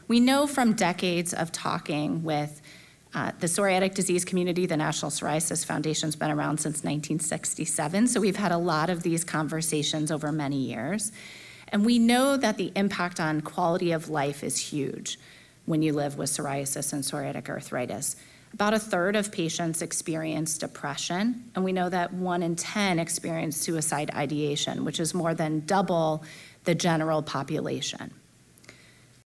we know from decades of talking with the psoriatic disease community, the National Psoriasis Foundation's been around since 1967, so we've had a lot of these conversations over many years. And we know that the impact on quality of life is huge when you live with psoriasis and psoriatic arthritis. About a third of patients experience depression, and we know that 1 in 10 experience suicide ideation, which is more than double the general population.